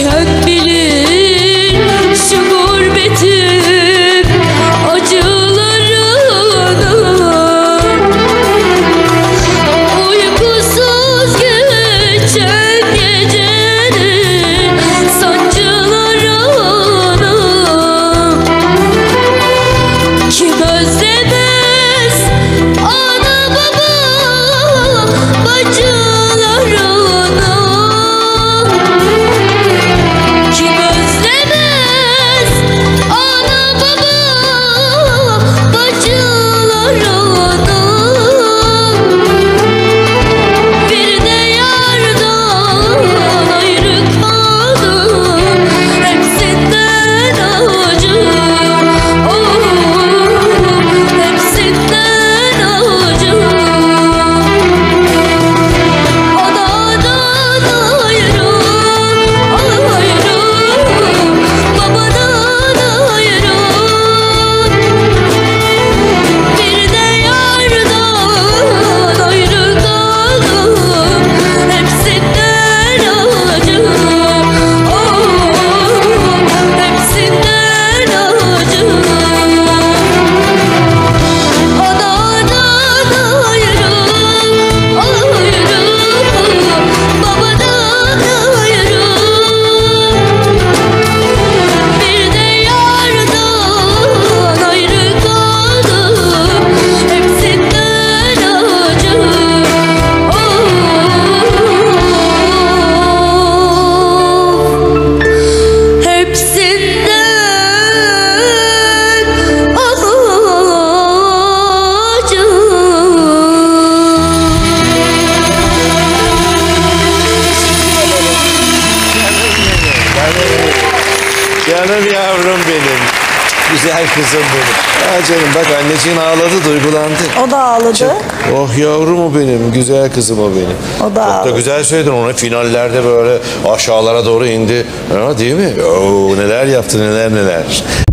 Kim bilir şu gurbetin acılarını, uykusuz geçen gecenin sancılarını. Kim özlemez ana baba bacılarını? Kim özlemez ana baba bacılarını? Bir de yardan ayrı kaldım, hepsinden acı. Hepsinden acı. Anadan ayrı, babadan ayrı. Bir de yardan ayrı kaldım, hepsinden acı. Hepsinden acı. Anadan ayrı, babadan ayrı. Bir de yardan ayrı kaldım, hepsinden acı. Hepsinden Canım yavrum benim. Güzel kızım benim. Ha canım bak anneciğin ağladı, duygulandı. O da ağladı. Oh yavrum o benim, güzel kızım o benim. O da Çok da ağladı. güzel söyledin, onu finallerde böyle aşağılara doğru indi. Ha, değil mi? Oo, neler yaptı, neler neler.